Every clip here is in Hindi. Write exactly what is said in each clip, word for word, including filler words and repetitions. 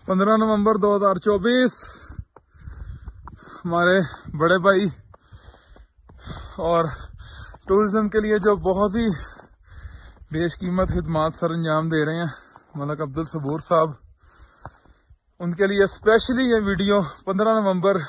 पंद्रह नवंबर दो हज़ार चौबीस हमारे बड़े भाई और टूरिज्म के लिए जो बहुत ही बेशकीमत खिदमात सर अंजाम दे रहे हैं मलक अब्दुल सबूर साहब, उनके लिए स्पेशली ये वीडियो पंद्रह नवंबर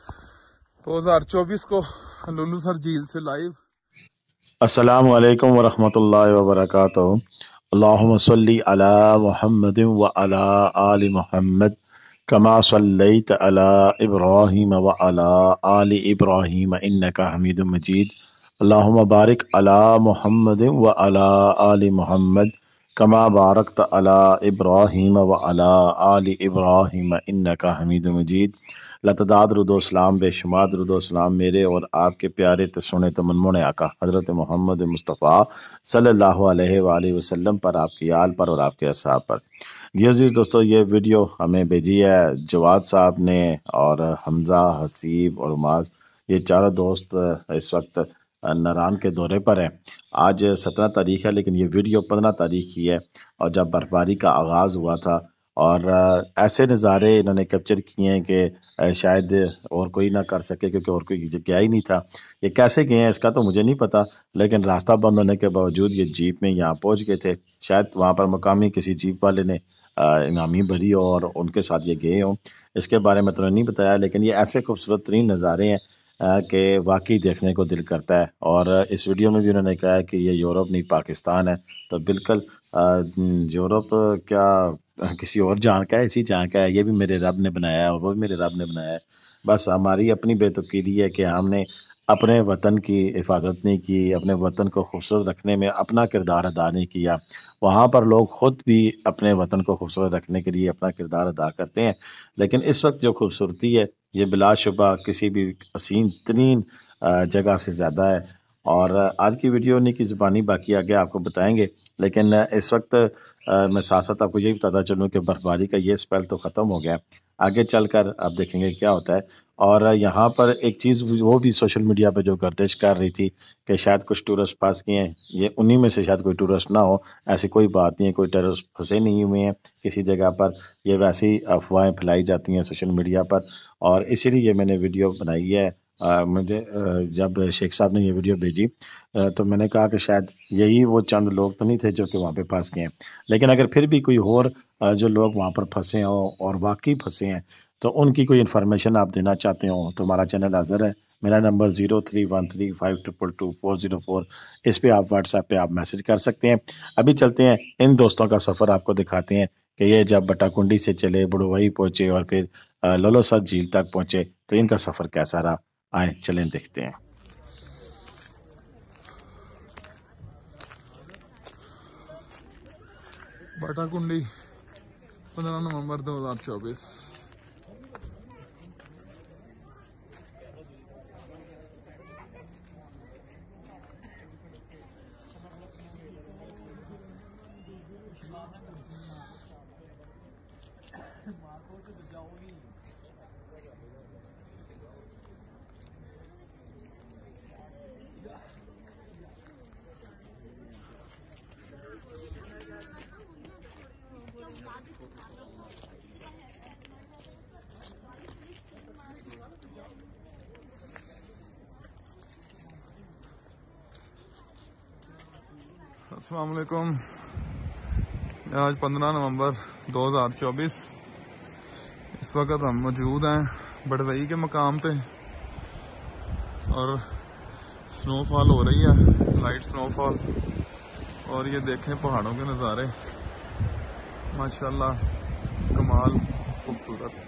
दो हज़ार चौबीस को लुलू सर झील से लाइव। अस्सलामु अलैकुम वरहमतुल्लाहि वबरकातुहू। अल्लाहुम्मा सल्ली अला मुहम्मदिन व अला आलि मुहम्मद कमा सल्लैत अला इब्राहीम व अला आलि इब्राहीम इन्नका हमीदुम मजीद। अल्लाहुम्मा बारिक अला मुहम्मदिन व अला आलि मुहम्मद कमा बारकत अला इब्राहीम व अला आलि इब्राहीम इन्नका हमीदुम मजीद। लतदाद रुदोसलाम बेशुमार रुदोसलाम मेरे और आपके प्यारे तसुने तमन्मुन आका हज़रत मोहम्मद मुस्तफ़ा सल्लल्लाहु अलैहि वसल्लम पर, आपकी आल पर और आपके असहाब पर। जी अजीज़ दोस्तों, ये वीडियो हमें भेजी है जवाद साहब ने और हमज़ा, हसीब और उमास, ये चारों दोस्त इस वक्त नारान के दौरे पर हैं। आज सत्रह तारीख है लेकिन ये वीडियो पंद्रह तारीख की है और जब बर्फबारी का आगाज़ हुआ था और ऐसे नज़ारे इन्होंने कैप्चर किए हैं कि शायद और कोई ना कर सके क्योंकि और कोई गया ही नहीं था। ये कैसे गए हैं इसका तो मुझे नहीं पता, लेकिन रास्ता बंद होने के बावजूद ये जीप में यहाँ पहुँच गए थे। शायद वहाँ पर मकामी किसी जीप वाले ने इनामी भरी हो और उनके साथ ये गए हों, इसके बारे में तो नहीं बताया। लेकिन ये ऐसे खूबसूरत तरीन नज़ारे हैं कि वाकई देखने को दिल करता है। और इस वीडियो में भी उन्होंने कहा है कि ये यूरोप नहीं पाकिस्तान है, तो बिल्कुल यूरोप क्या किसी और जान का है, इसी जान का है। ये भी मेरे रब ने बनाया है और वो भी मेरे रब ने बनाया है। बस हमारी अपनी बेतुकीदी है कि हमने अपने वतन की हिफाजत नहीं की, अपने वतन को खूबसूरत रखने में अपना किरदार अदा नहीं किया। वहाँ पर लोग ख़ुद भी अपने वतन को खूबसूरत रखने के लिए अपना किरदार अदा करते हैं, लेकिन इस वक्त जो खूबसूरती है ये बिलाशुबा किसी भी हसीन तरीन जगह से ज़्यादा है। और आज की वीडियो उन्हीं की ज़ुबानी, बाकी आगे आपको बताएंगे। लेकिन इस वक्त मैं साथ साथ आपको यही बताता चलूँ कि बर्फबारी का ये स्पेल तो ख़त्म हो गया, आगे चलकर आप देखेंगे क्या होता है। और यहाँ पर एक चीज़ वो भी सोशल मीडिया पे जो गर्दिश कर रही थी कि शायद कुछ टूरिस्ट फंस गए हैं, ये उन्हीं में से शायद कोई टूरिस्ट ना हो। ऐसी कोई बात नहीं है, कोई टूरिस्ट फंसे नहीं हुए हैं किसी जगह पर। ये वैसे ही अफवाहें फैलाई जाती हैं सोशल मीडिया पर और इसीलिए मैंने वीडियो बनाई है। आ, मुझे आ, जब शेख साहब ने ये वीडियो भेजी आ, तो मैंने कहा कि शायद यही वो चंद लोग तो नहीं थे जो कि वहाँ पे फंस गए हैं, लेकिन अगर फिर भी कोई और आ, जो लोग वहाँ पर फंसे हों और वाकई फंसे हैं तो उनकी कोई इन्फॉर्मेशन आप देना चाहते हो तो हमारा चैनल हाज़िर है। मेरा number zero three one three five triple two four zero four, इस पर आप व्हाट्सएप पे आप मैसेज कर सकते हैं। अभी चलते हैं, इन दोस्तों का सफ़र आपको दिखाते हैं कि ये जब बटाकुंडी से चले, बुढ़वाई पहुँचे और फिर लुलू सर झील तक पहुँचे तो इनका सफ़र कैसा रहा। आए चलें देखते हैं। बटाकुंडी पंद्रह नवंबर दो हज़ार चौबीस। अस्सलाम वालेकुम। आज पंद्रह नवंबर दो हज़ार चौबीस, इस वक्त हम मौजूद हैं बड़वई के मकाम पे और स्नोफॉल हो रही है, लाइट स्नोफॉल। और ये देखें पहाड़ों के नज़ारे, माशाल्लाह कमाल खूबसूरत।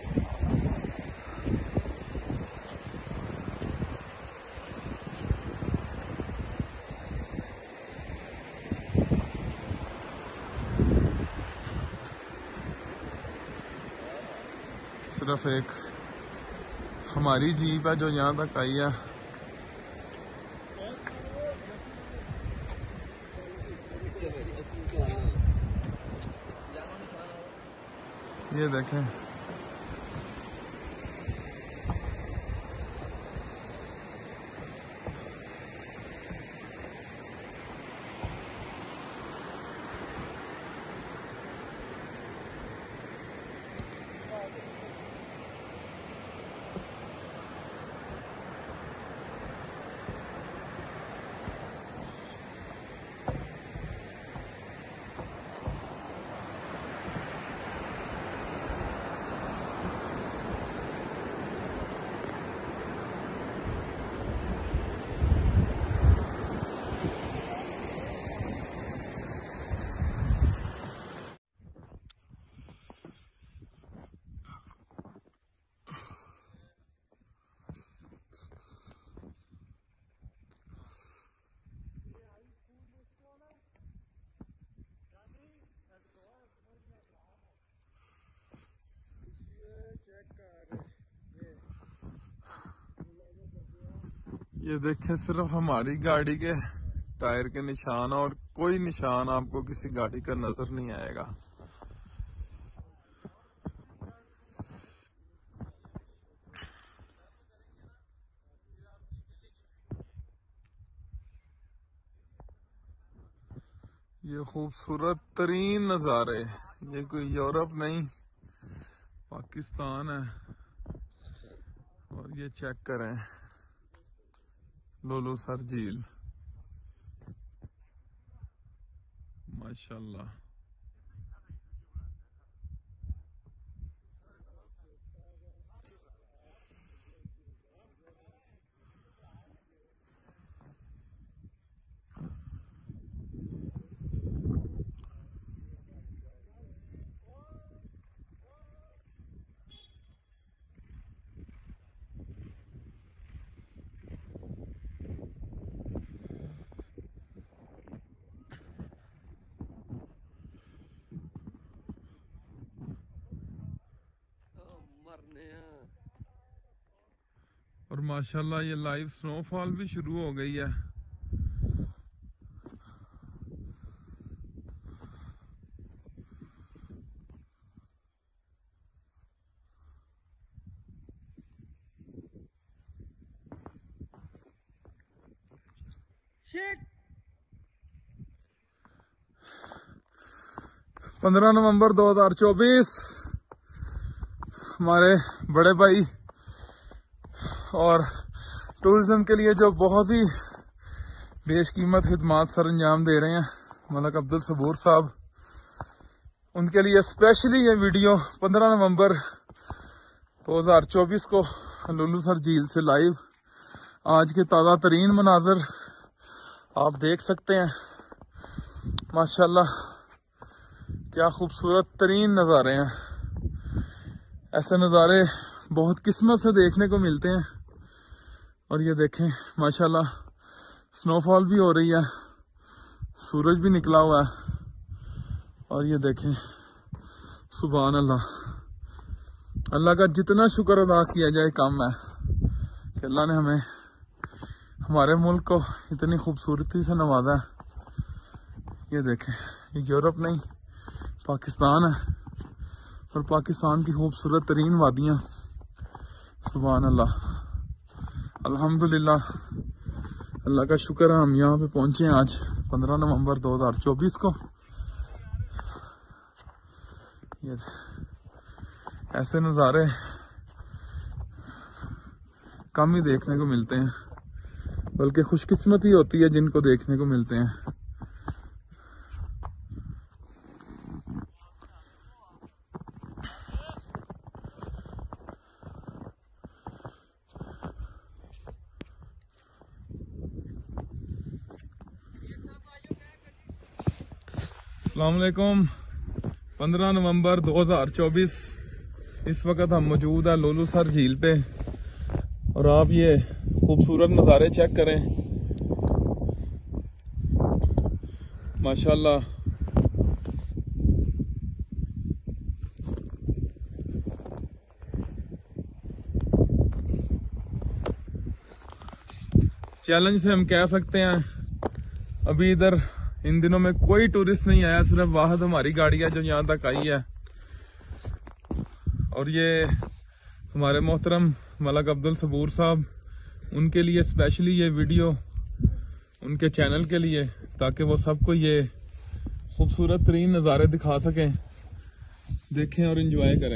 सिर्फ एक हमारी जीप है जो यहाँ तक आई है। ये देखें ये देखें सिर्फ हमारी गाड़ी के टायर के निशान और कोई निशान आपको किसी गाड़ी का नजर नहीं आएगा। ये खूबसूरत तरीन नज़ारे, ये कोई यूरोप नहीं पाकिस्तान है। और ये चेक करें लोलू सर झील, माशाल्लाह। और माशाल्लाह ये लाइव स्नोफॉल भी शुरू हो गई है। पंद्रह नवंबर दो हजार चौबीस हमारे बड़े भाई और टूरिज्म के लिए जो बहुत ही बेशकीमत खिदमात सर अंजाम दे रहे हैं मलक अब्दुल सबूर साहब, उनके लिए स्पेशली ये वीडियो पंद्रह नवंबर दो हजार चौबीस को लुलू सर झील से लाइव आज के ताज़ा तरीन मनाजर आप देख सकते हैं। माशाल्लाह क्या खूबसूरत तरीन नज़ारे हैं। ऐसे नज़ारे बहुत किस्मत से देखने को मिलते हैं। और ये देखें माशाल्लाह स्नोफॉल भी हो रही है, सूरज भी निकला हुआ है। और ये देखें सुभान अल्लाह, अल्लाह का जितना शुक्र अदा किया जाए कम है कि अल्लाह ने हमें हमारे मुल्क को इतनी खूबसूरती से नवाजा है। ये देखें ये यूरोप नहीं पाकिस्तान है और पाकिस्तान की खूबसूरत तरीन वादियाँ। सुभान अल्लाह, अल्हम्दुलिल्लाह, अल्लाह का शुक्र है हम यहाँ पे पहुँचे हैं आज पंद्रह नवंबर दो हजार चौबीस को। ये ऐसे नज़ारे कम ही देखने को मिलते हैं, बल्कि खुशकिस्मती होती है जिनको देखने को मिलते हैं। अस्सलाम वालेकुम। पंद्रह नवंबर दो हजार चौबीस इस वक्त हम मौजूद है लोलू सर झील पे और आप ये खूबसूरत नज़ारे चेक करें माशाल्लाह। चैलेंज से हम कह सकते हैं अभी इधर इन दिनों में कोई टूरिस्ट नहीं आया, सिर्फ वाहद हमारी गाड़ी है जो यहाँ तक आई है। और ये हमारे मोहतरम मलक अब्दुल सबूर साहब, उनके लिए स्पेशली ये वीडियो उनके चैनल के लिए, ताकि वो सबको ये खूबसूरत तरीन नज़ारे दिखा सकें, देखें और एंजॉय करें।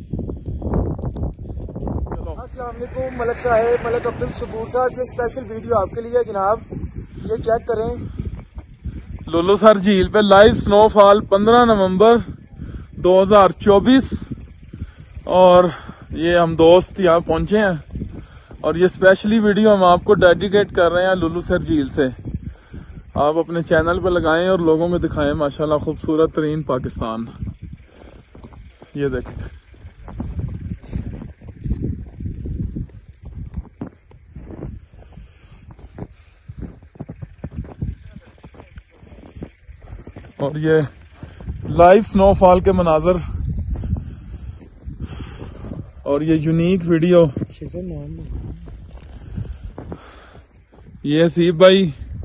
अस्सलाम वालेकुम मलक साहब, मलक अब्दुल सबूर साहब, ये स्पेशल वीडियो आपके लिए जनाब। ये चेक करें लोलू सर झील पे लाइव स्नोफॉल पंद्रह नवंबर दो हजार चौबीस और ये हम दोस्त यहाँ पहुंचे हैं और ये स्पेशली वीडियो हम आपको डेडिकेट कर रहे हैं लुलू सर झील से। आप अपने चैनल पे लगाएं और लोगों को दिखाएं माशाल्लाह खूबसूरत तरीन पाकिस्तान। ये देखें और ये लाइव स्नोफॉल के मनाजर और ये यूनिक वीडियो ये हसीब भाई,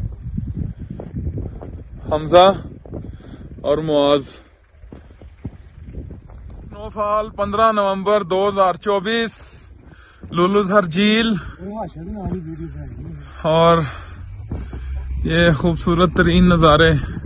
हमजा और मुआज। स्नोफॉल पंद्रह नवंबर दो हजार चौबीस, लुलुज़हर झील। और ये खूबसूरत तरीन नज़ारे